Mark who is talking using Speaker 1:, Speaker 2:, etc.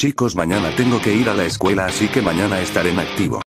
Speaker 1: Chicos, mañana tengo que ir a la escuela, así que mañana estaré en activo.